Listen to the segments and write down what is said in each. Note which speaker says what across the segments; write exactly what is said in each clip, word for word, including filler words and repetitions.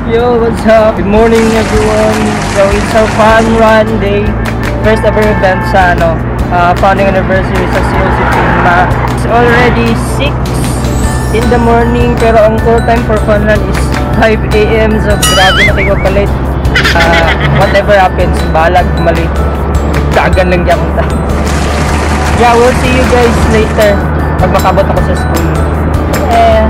Speaker 1: Yo, what's up? Good morning everyone. So it's our fun run day. First ever event sa ano, uh, founding anniversary sa C O C Team na. It's already six in the morning pero ang call time for fun run is five A M So grabe na kayo palit. Uh, whatever happens, balag malit. Dagan lang yan. Yeah, we'll see you guys later pag makabot ako sa school. Yeah.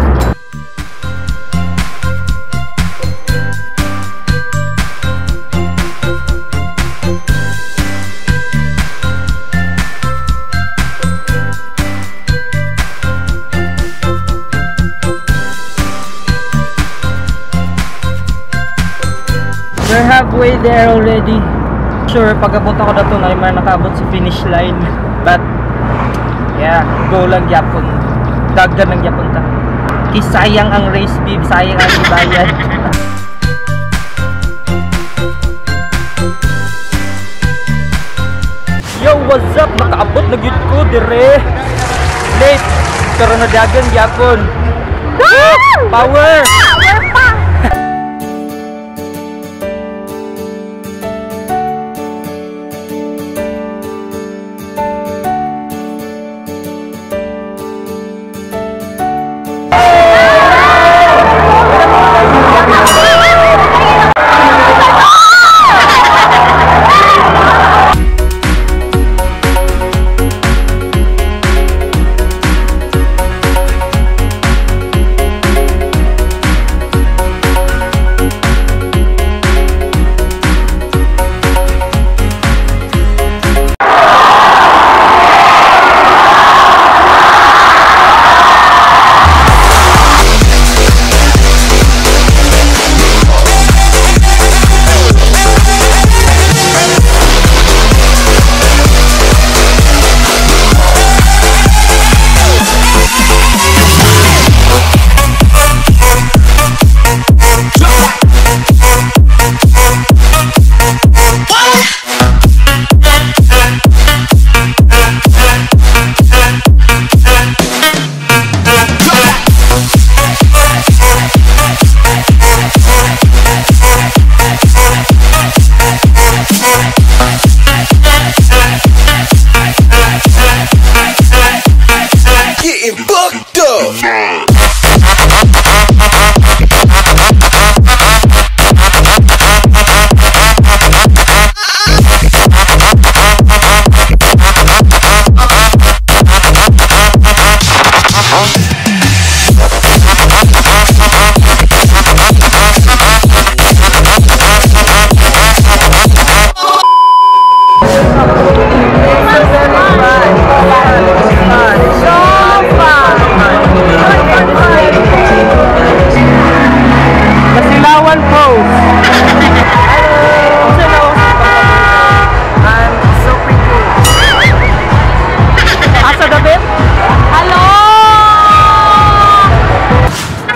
Speaker 1: We're halfway there already. Sure, pag-abot ako na ito na may nakabot sa finish line. But, yeah, go lang yapon. Daggan lang yapon ta. Kisayang ang race, bib. Sayang ang ibayad. Yo, what's up? Nakaabot na gyud ko dire. Late, pero nadagan yapon. Power!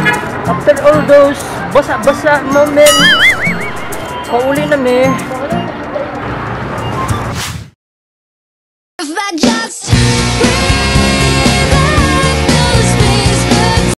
Speaker 1: Basa-basa moment. Pauli na me.